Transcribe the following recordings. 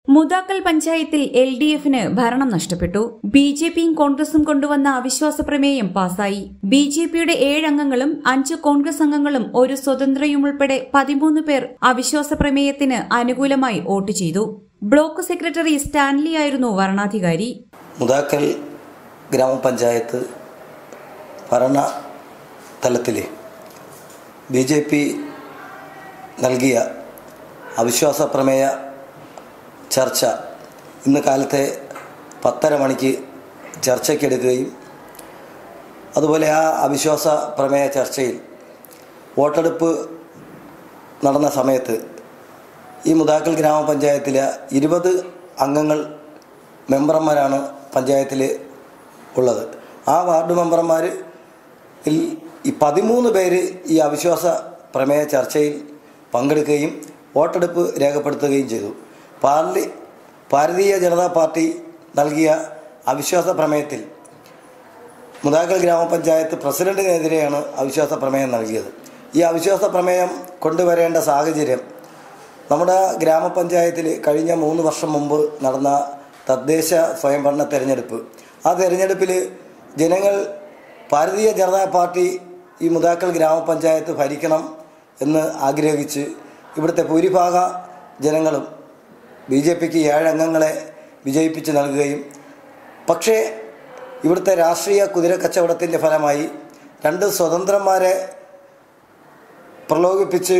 മുതാക്കൽ പഞ്ചായത്തിൽ LDFന് ഭരണം നഷ്ടപ്പെട്ടു. BJPയും കോൺഗ്രസും കൊണ്ടുവന്ന അവിശ്വാസ പ്രമേയം പാസായി. BJPയുടെ 7 അംഗങ്ങളും 5 കോൺഗ്രസ് അംഗങ്ങളും ഒരു സ്വതന്ത്രയുമുൾപ്പെടെ 13 പേർ അവിശ്വാസ പ്രമേയത്തിന് അനുകൂലമായി വോട്ട് ചെയ്തു. ബ്ലോക്ക് സെക്രട്ടറി സ്റ്റാൻലി ആയിരുന്നു വരണാധികാരി. മുതാക്കൽ ഗ്രാമപഞ്ചായത്ത് ഭരണ തലത്തിൽ BJP നൽകിയ അവിശ്വാസ പ്രമേയ ചർച്ച ഇന്ന് കാലത്തെ 10:30 മണിക്ക് ചർച്ചയ്ക്കെടുക്കുകയും അതുപോലെ ആ അവിശ്വാസ പ്രമേയ ചർച്ചയിൽ വോട്ടെടുപ്പ് നടന്ന സമയത്ത് ഈ മുതാക്കൽ ഗ്രാമപഞ്ചായത്തിലെ 20 അംഗങ്ങൾ മെമ്പർമാരാണ് പഞ്ചായത്തിൽ ഉള്ളത്. ആ വാർഡ് മെമ്പർമാരിൽ ഈ 13 പേര് ഈ അവിശ്വാസ പ്രമേയ ചർച്ചയിൽ പങ്കെടുക്കുകയും വോട്ടെടുപ്പ് രേഖപ്പെടുത്തുകയും ചെയ്തു. ഭാരതീയ ജനതാ പാർട്ടി നൽകിയ അവിശ്വാസ പ്രമേയത്തിൽ മുതാക്കൽ ഗ്രാമപഞ്ചായത്ത് പ്രസിഡന്റിനെതിരെയാണ് അവിശ്വാസ പ്രമേയം നൽകിയത്. ഈ അവിശ്വാസ പ്രമേയം കൊണ്ടുവരേണ്ട സാഹചര്യം നമ്മുടെ ഗ്രാമപഞ്ചായത്തിൽ കഴിഞ്ഞ 3 വർഷം മുമ്പ് നടന്ന തദ്ദേശ സ്വയംഭരണ തെരഞ്ഞെടുപ്പ്, ആ തെരഞ്ഞെടുപ്പിൽ ജനങ്ങൾ ഭാരതീയ ജനതാ പാർട്ടി ഈ മുതാക്കൽ ഗ്രാമപഞ്ചായത്ത് ഭരിക്കണം എന്ന് ആഗ്രഹിച്ച് ഇവിടുത്തെ ഭൂരിഭാഗ ജനങ്ങളും BJPക്ക് 7 അംഗങ്ങളെ വിജയിപ്പിച്ച് നൽകുകയും, പക്ഷേ ഇവിടുത്തെ രാഷ്ട്രീയ കുതിരക്കച്ചവടത്തിൻ്റെ ഫലമായി 2 സ്വതന്ത്രന്മാരെ പ്രലോഭിപ്പിച്ച്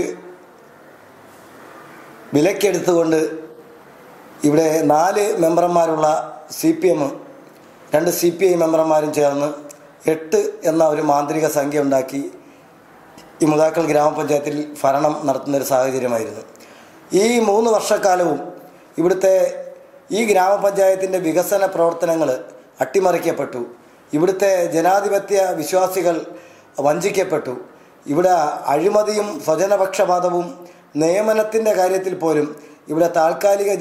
വിലക്കെടുത്തുകൊണ്ട് ഇവിടെ 4 മെമ്പർമാരുള്ള CPM 2 CPI മെമ്പർമാരും ചേർന്ന് 8 എന്ന ഒരു മാന്ത്രിക സംഖ്യ ഉണ്ടാക്കി ഈ മുതാക്കൽ ഗ്രാമപഞ്ചായത്തിൽ ഭരണം നടത്തുന്നൊരു സാഹചര്യമായിരുന്നു. ഈ 3 വർഷക്കാലവും ഇവിടുത്തെ ഈ ഗ്രാമപഞ്ചായത്തിൻ്റെ വികസന പ്രവർത്തനങ്ങൾ അട്ടിമറിക്കപ്പെട്ടു. ഇവിടുത്തെ ജനാധിപത്യ വിശ്വാസികൾ വഞ്ചിക്കപ്പെട്ടു. ഇവിടെ അഴിമതിയും സ്വജനപക്ഷപാതവും നിയമനത്തിൻ്റെ കാര്യത്തിൽ പോലും ഇവിടെ താൽക്കാലിക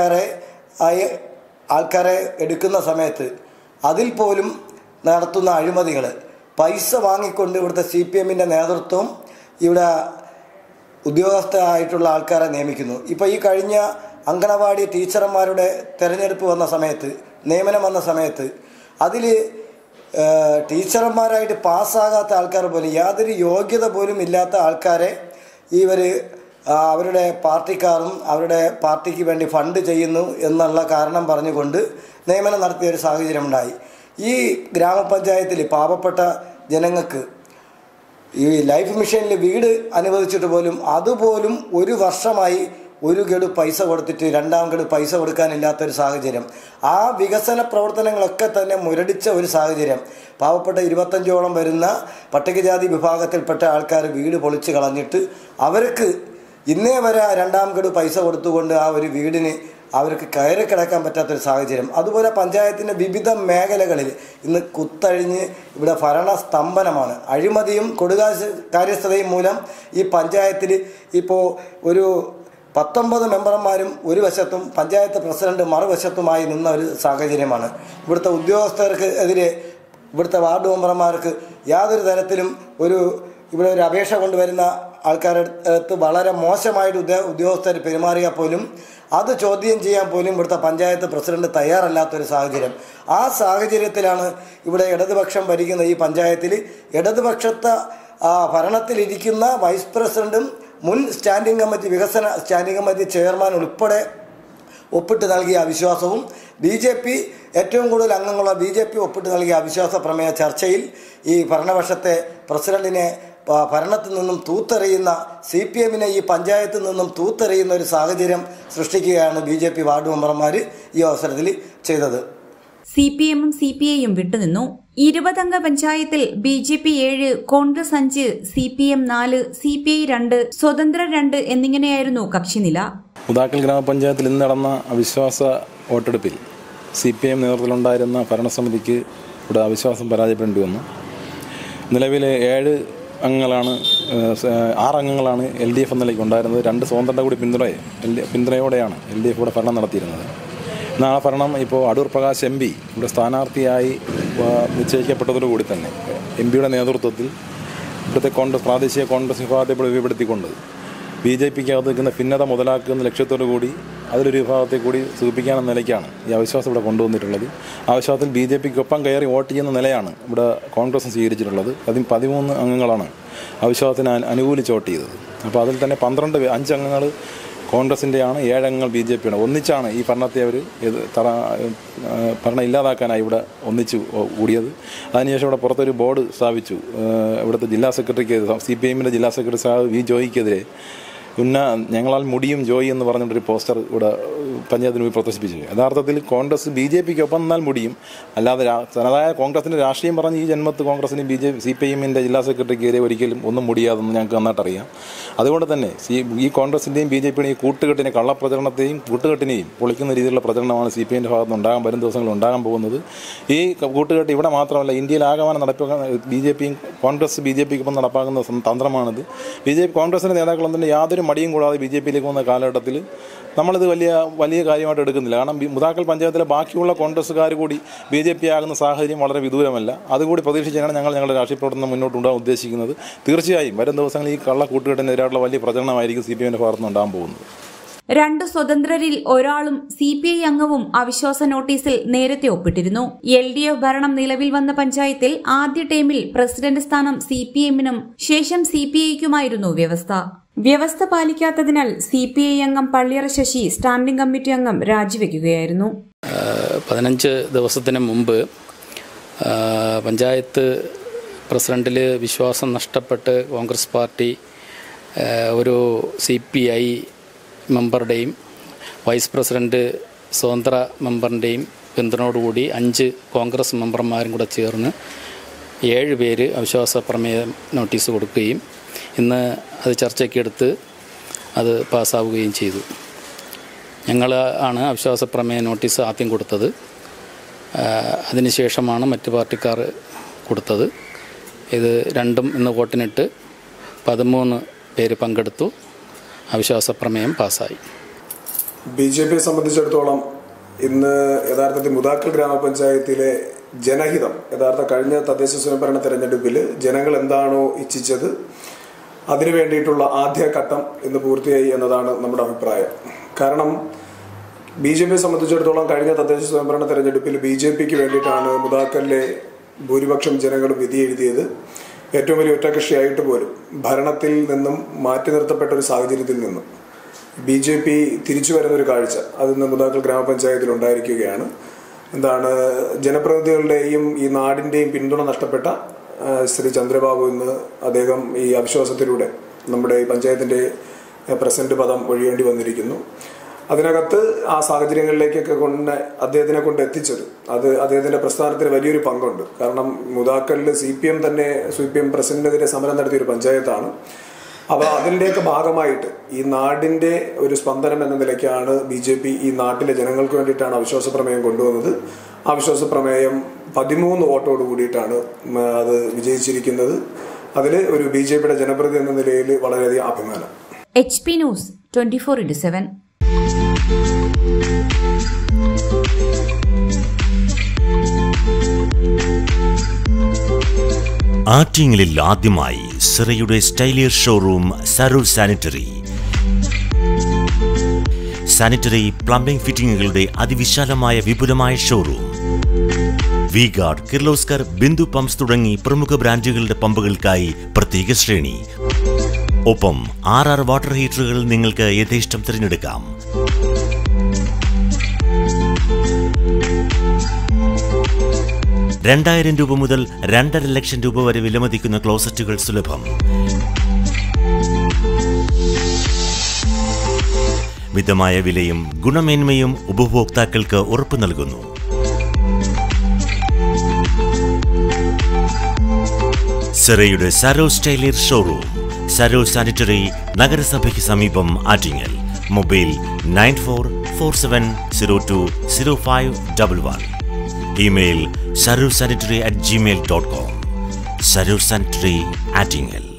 ആൾക്കാരെ എടുക്കുന്ന സമയത്ത് അതിൽ പോലും നടത്തുന്ന അഴിമതികൾ, പൈസ വാങ്ങിക്കൊണ്ട് ഇവിടുത്തെ CPMൻ്റെ നേതൃത്വം ഇവിടെ ഉദ്യോഗസ്ഥരായിട്ടുള്ള ആൾക്കാരെ നിയമിക്കുന്നു. ഇപ്പോൾ ഈ കഴിഞ്ഞ അങ്കണവാടി ടീച്ചർമാരുടെ തിരഞ്ഞെടുപ്പ് വന്ന സമയത്ത്, നിയമനം വന്ന സമയത്ത് അതിൽ ടീച്ചർമാരായിട്ട് പാസ്സാകാത്ത ആൾക്കാർ പോലും, യാതൊരു യോഗ്യത പോലും ഇല്ലാത്ത ആൾക്കാരെ ഇവർ അവരുടെ പാർട്ടിക്കാരും അവരുടെ പാർട്ടിക്ക് വേണ്ടി ഫണ്ട് ചെയ്യുന്നു എന്നുള്ള കാരണം പറഞ്ഞുകൊണ്ട് നിയമനം നടത്തിയൊരു സാഹചര്യമുണ്ടായി. ഈ ഗ്രാമപഞ്ചായത്തിൽ പാവപ്പെട്ട ജനങ്ങൾക്ക് ഈ ലൈഫ് മിഷനിൽ വീട് അനുവദിച്ചിട്ട് പോലും അതുപോലും 1 വർഷമായി 1 ഗഡു പൈസ കൊടുത്തിട്ട് 2ാം ഗഡു പൈസ കൊടുക്കാനില്ലാത്തൊരു സാഹചര്യം. ആ വികസന പ്രവർത്തനങ്ങളൊക്കെ തന്നെ മുരടിച്ച ഒരു സാഹചര്യം. പാവപ്പെട്ട 25ഓളം വരുന്ന പട്ടികജാതി വിഭാഗത്തിൽപ്പെട്ട ആൾക്കാർ വീട് പൊളിച്ച് കളഞ്ഞിട്ട് അവർക്ക് ഇന്നേ വരെ 2ാം ഗഡു പൈസ കൊടുത്തുകൊണ്ട് ആ ഒരു വീടിന് അവർക്ക് കയറി കിടക്കാൻ പറ്റാത്തൊരു സാഹചര്യം. അതുപോലെ പഞ്ചായത്തിൻ്റെ വിവിധ മേഖലകളിൽ ഇന്ന് കുത്തഴിഞ്ഞ് ഇവിടെ ഭരണസ്തംഭനമാണ്. അഴിമതിയും കാര്യസ്ഥതയും മൂലം ഈ പഞ്ചായത്തിൽ ഇപ്പോൾ ഒരു 19 മെമ്പർമാരും ഒരു വശത്തും പഞ്ചായത്ത് പ്രസിഡന്റ് മറുവശത്തുമായി നിന്ന ഒരു സാഹചര്യമാണ്. ഇവിടുത്തെ ഉദ്യോഗസ്ഥർക്ക് എതിരെ ഇവിടുത്തെ വാർഡ് മെമ്പർമാർക്ക് യാതൊരു തരത്തിലും ഇവിടെ ഒരു അപേക്ഷ കൊണ്ടുവരുന്ന ആൾക്കാരുടെ അടുത്ത് വളരെ മോശമായിട്ട് ഉദ്യോഗസ്ഥർ പെരുമാറിയാൽ പോലും അത് ചോദ്യം ചെയ്യാൻ പോലും ഇവിടുത്തെ പഞ്ചായത്ത് പ്രസിഡന്റ് തയ്യാറല്ലാത്തൊരു സാഹചര്യം. ആ സാഹചര്യത്തിലാണ് ഇവിടെ ഇടതുപക്ഷം ഭരിക്കുന്ന ഈ പഞ്ചായത്തിൽ ഇടതുപക്ഷത്തെ ഭരണത്തിലിരിക്കുന്ന വൈസ് പ്രസിഡന്റും മുൻ സ്റ്റാൻഡിംഗ് കമ്മിറ്റി വികസന സ്റ്റാൻഡിംഗ് കമ്മിറ്റി ചെയർമാൻ ഉൾപ്പെടെ ഒപ്പിട്ട് നൽകിയ അവിശ്വാസവും BJP ഏറ്റവും കൂടുതൽ അംഗങ്ങളുള്ള BJP ഒപ്പിട്ട് നൽകിയ അവിശ്വാസ പ്രമേയ ചർച്ചയിൽ ഈ ഭരണപക്ഷത്തെ പ്രസിഡന്റിനെ ഭരണത്തിൽ നിന്നും തൂത്തെറിയുന്ന CPMനെ ഈ പഞ്ചായത്തിൽ നിന്നും തൂത്തെറിയുന്ന ഒരു സാഹചര്യം സൃഷ്ടിക്കുകയാണ് BJP വാർഡ് മെമ്പർമാർ ഈ അവസരത്തിൽ ചെയ്തത്. CPMും CPIയും വിട്ടുനിന്നു. 20 അംഗ പഞ്ചായത്തിൽ BJP 7, കോൺഗ്രസ് 5, CPM 4, CPI 2, സ്വതന്ത്ര 2 എന്നിങ്ങനെയായിരുന്നു കക്ഷിനില. മുതാക്കൽ ഗ്രാമപഞ്ചായത്തിൽ ഇന്ന് നടന്ന അവിശ്വാസ വോട്ടെടുപ്പിൽ CPM നേതൃത്വത്തിലുണ്ടായിരുന്ന ഭരണസമിതിക്ക് ഇവിടെ അവിശ്വാസം പരാജയപ്പെടേണ്ടി വന്നു. നിലവിൽ 6 അംഗങ്ങളാണ് LDF എന്ന നിലയ്ക്ക് ഉണ്ടായിരുന്നത്. 2 സ്വതന്ത്രരുടെ കൂടി പിന്തുണയോടെയാണ് LDF ഇവിടെ ഭരണം നടത്തിയിരുന്നത്. എന്നാൽ ആ ഭരണം ഇപ്പോൾ അടൂർ പ്രകാശ് MP ഇവിടെ സ്ഥാനാർത്ഥിയായി നിശ്ചയിക്കപ്പെട്ടതോടുകൂടി തന്നെ MPയുടെ നേതൃത്വത്തിൽ ഇവിടുത്തെ പ്രാദേശിക കോൺഗ്രസ് വിഭാഗത്തെ ഉപയോഗപ്പെടുത്തിക്കൊണ്ട് BJPക്ക് അകത്ത് നിൽക്കുന്ന ഭിന്നത മുതലാക്കുന്ന ലക്ഷ്യത്തോടു കൂടി അതിലൊരു വിഭാഗത്തെ കൂടി സൂചിപ്പിക്കാനെന്ന നിലയ്ക്കാണ് ഈ അവിശ്വാസം ഇവിടെ കൊണ്ടുവന്നിട്ടുള്ളത്. അവിശ്വാസത്തിൽ BJPക്കൊപ്പം കയറി വോട്ട് ചെയ്യുന്ന നിലയാണ് ഇവിടെ കോൺഗ്രസ് സ്വീകരിച്ചിട്ടുള്ളത്. അതിൽ 13 അംഗങ്ങളാണ് അവിശ്വാസത്തിന് അനുകൂലിച്ച് വോട്ട് ചെയ്തത്. അപ്പോൾ അതിൽ തന്നെ 5 അംഗങ്ങൾ കോൺഗ്രസിൻ്റെയാണ്, 7 അംഗങ്ങൾ BJPയാണ്. ഒന്നിച്ചാണ് ഈ ഭരണത്തെ അവർ ഭരണം ഇല്ലാതാക്കാനായി ഇവിടെ ഒന്നിച്ചു കൂടിയത്. അതിനുശേഷം ഇവിടെ പുറത്തൊരു ബോർഡ് സ്ഥാപിച്ചു. ഇവിടുത്തെ ജില്ലാ സെക്രട്ടറിക്ക് CPIMൻ്റെ ജില്ലാ സെക്രട്ടറി സാഹ് V. ജോയിക്കെതിരെ ഞങ്ങളാൽ മുടിയും ജോയി എന്ന് പറഞ്ഞിട്ടൊരു പോസ്റ്റർ ഇവിടെ പഞ്ചായത്തിന് പോയി പ്രദർശിപ്പിച്ചു. യഥാർത്ഥത്തിൽ കോൺഗ്രസ് BJPക്കൊപ്പം നിന്നാൽ മുടിയും, അല്ലാതെ തനതായ കോൺഗ്രസിൻ്റെ രാഷ്ട്രീയം പറഞ്ഞ് ഈ ജന്മത്ത് കോൺഗ്രസിന് CPIMൻ്റെ ജില്ലാ സെക്രട്ടറിക്കെതിരെ ഒരിക്കലും ഒന്നും മുടിയാതെന്ന് ഞങ്ങൾക്ക് നന്നായിട്ടറിയാം. അതുകൊണ്ട് തന്നെ ഈ കോൺഗ്രസിൻ്റെയും BJPയുടെയും ഈ കൂട്ടുകെട്ടിനെ, കള്ളപ്രചരണത്തെയും കൂട്ടുകെട്ടിനെയും പൊളിക്കുന്ന രീതിയിലുള്ള പ്രചരണമാണ് CPIMൻ്റെ ഭാഗത്ത് വരും ദിവസങ്ങളിൽ ഉണ്ടാകാൻ പോകുന്നത്. ഈ കൂട്ടുകെട്ട് ഇവിടെ മാത്രമല്ല, ഇന്ത്യയിലാകമാനം നടപ്പാക്കാൻ കോൺഗ്രസ് BJPക്കൊപ്പം നടപ്പാക്കുന്ന തന്ത്രമാണിത്. കോൺഗ്രസിൻ്റെ നേതാക്കളും തന്നെ യാതൊരു മടിയും കൂടാതെ BJPയിലേക്ക് വന്ന കാലഘട്ടത്തിൽ നമ്മളിത് വലിയ കാര്യമായിട്ട് എടുക്കുന്നില്ല. കാരണം മുതാക്കൽ പഞ്ചായത്തിലെ ബാക്കിയുള്ള കോൺഗ്രസ്സുകാർ കൂടി BJP ആകുന്ന സാഹചര്യം വളരെ വിദൂരമല്ല. അതുകൂടി പ്രതീക്ഷിച്ചാണ് ഞങ്ങളുടെ രാഷ്ട്രീയ പ്രവർത്തനം മുന്നോട്ട് കൊണ്ടുപോകാൻ ഉദ്ദേശിക്കുന്നത്. തീർച്ചയായും വരും ദിവസങ്ങളിൽ ഈ കള്ള കൂട്ടുകെട്ടിനെതിരായിട്ടുള്ള വലിയ പ്രചരണമായിരിക്കും CPIMൻ്റെ ഭാഗത്തുനിന്ന് ഉണ്ടാകാൻ പോകുന്നത്. 2 സ്വതന്ത്രരിൽ ഒരാളും CPI അംഗവും അവിശ്വാസ നോട്ടീസിൽ നേരത്തെ ഒപ്പിട്ടിരുന്നു. LDF ഭരണം നിലവിൽ വന്ന പഞ്ചായത്തിൽ ആദ്യ ടൈമിൽ പ്രസിഡന്റ് സ്ഥാനം CPIMനും ശേഷം CPIക്കുമായിരുന്നു വ്യവസ്ഥ പാലിക്കാത്തതിനാൽ CPI അംഗം പള്ളിയറ ശശി സ്റ്റാൻഡിംഗ് കമ്മിറ്റി അംഗം രാജിവെക്കുകയായിരുന്നു. 15 ദിവസത്തിന് മുമ്പ് പഞ്ചായത്ത് പ്രസിഡന്റിൽ വിശ്വാസം നഷ്ടപ്പെട്ട് കോൺഗ്രസ് പാർട്ടി ഒരു CPI മെമ്പറുടെയും വൈസ് പ്രസിഡന്റ് സ്വതന്ത്ര മെമ്പറിൻ്റെയും പിന്തുണയോടുകൂടി 5 കോൺഗ്രസ് മെമ്പർമാരും കൂടെ ചേർന്ന് 7 പേര് അവിശ്വാസ പ്രമേയ നോട്ടീസ് കൊടുക്കുകയും ഇന്ന് അത് ചർച്ചയ്ക്കെടുത്ത് അത് പാസ്സാവുകയും ചെയ്തു. ഞങ്ങൾ ആണ് അവിശ്വാസ പ്രമേയ നോട്ടീസ് ആദ്യം കൊടുത്തത്. അതിനുശേഷമാണ് മറ്റ് പാർട്ടിക്കാർ കൊടുത്തത്. ഇത് രണ്ടും ഇന്ന് വോട്ടിനിട്ട് 13 പേര് പങ്കെടുത്തു. അവിശ്വാസ പ്രമേയം പാസ്സായി. BJPയെ സംബന്ധിച്ചിടത്തോളം ഇന്ന് യഥാർത്ഥത്തിൽ മുതാക്കൽ ഗ്രാമപഞ്ചായത്തിലെ ജനഹിതം, കഴിഞ്ഞ തദ്ദേശ സ്വയംഭരണ തെരഞ്ഞെടുപ്പിൽ ജനങ്ങൾ എന്താണോ ഇച്ഛിച്ചത് അതിനു വേണ്ടിയിട്ടുള്ള ആദ്യഘട്ടം ഇന്ന് പൂർത്തിയായി എന്നതാണ് നമ്മുടെ അഭിപ്രായം. കാരണം BJPയെ സംബന്ധിച്ചിടത്തോളം കഴിഞ്ഞ തദ്ദേശ സ്വയംഭരണ തെരഞ്ഞെടുപ്പിൽ BJPക്ക് വേണ്ടിയിട്ടാണ് മുതാക്കലിലെ ഭൂരിപക്ഷം ജനങ്ങളും വിധി എഴുതിയത്. ഏറ്റവും വലിയ ഒറ്റകക്ഷിയായിട്ട് പോലും ഭരണത്തിൽ നിന്നും മാറ്റി നിർത്തപ്പെട്ട ഒരു സാഹചര്യത്തിൽ നിന്നും BJP തിരിച്ചു വരുന്നൊരു കാഴ്ച അതിന്ന് മുതാക്കൽ ഗ്രാമപഞ്ചായത്തിൽ ഉണ്ടായിരിക്കുകയാണ്. ജനപ്രതിനിധികളുടെയും ഈ നാടിൻ്റെയും പിന്തുണ നഷ്ടപ്പെട്ട ശ്രീ ചന്ദ്രബാബു ഇന്ന് അദ്ദേഹം ഈ അവിശ്വാസത്തിലൂടെ നമ്മുടെ ഈ പഞ്ചായത്തിൻ്റെ പ്രസിഡന്റ് പദം ഒഴിയേണ്ടി വന്നിരിക്കുന്നു. അതിനകത്ത് ആ സാഹചര്യങ്ങളിലേക്കൊക്കെ അദ്ദേഹത്തിനെ കൊണ്ട് എത്തിച്ചത് അദ്ദേഹത്തിന്റെ പ്രസ്ഥാനത്തിന് വലിയൊരു പങ്കുണ്ട്. കാരണം മുതാക്കലിൽ CPM പ്രസിഡന്റിനെതിരെ സമരം നടത്തിയൊരു പഞ്ചായത്താണ്. അപ്പോൾ അതിൻ്റെയൊക്കെ ഭാഗമായിട്ട് ഈ നാടിൻ്റെ ഒരു സ്പന്ദനം എന്ന നിലയ്ക്കാണ് BJP ഈ നാട്ടിലെ ജനങ്ങൾക്ക് വേണ്ടിയിട്ടാണ് അവിശ്വാസ പ്രമേയം കൊണ്ടുവന്നത്. അവിശ്വാസ പ്രമേയം 13 വോട്ടോട് കൂടിയിട്ടാണ് അത് വിജയിച്ചിരിക്കുന്നത്. അതിൽ ഒരു BJPയുടെ ജനപ്രതിനിധി എന്ന നിലയിൽ വളരെയധികം അഭിമാനം. HP news 24/7. ആറ്റിങ്ങലിൽ ആദ്യമായി സിറയുടെ സ്റ്റൈലിയർ ഷോറൂം സരൂർ സാനിറ്ററി പ്ലംബിംഗ് ഫിറ്റിംഗുകളുടെ അതിവിശാലമായ വിപുലമായ showroom. V-Guard, Kirloskar, Bindu pumps തുടങ്ങി പ്രമുഖ ബ്രാൻഡുകളുടെ പമ്പുകൾക്കായി പ്രത്യേക ശ്രേണി. ഒപ്പം 6 വാട്ടർ ഹീറ്ററുകൾ നിങ്ങൾക്ക് യഥേഷ്ടം തിരഞ്ഞെടുക്കാം. ₹2,000 മുതൽ 2.5 ലക്ഷം വരെ വിലമതിക്കുന്ന ക്ലോസറ്റുകൾ സുലഭം. മിതമായ വിലയും ഗുണമേന്മയും ഉപഭോക്താക്കൾക്ക് ഉറപ്പു നൽകുന്നു. സിറയുടെ സരോ സ്റ്റൈലിയർ ഷോറൂം, സരോ സാനിറ്ററി, നഗരസഭയ്ക്ക് സമീപം, Attingal. Mobile 9447020511. Email sarursanitary@gmail.com. Sarur Sanitary, Attingal.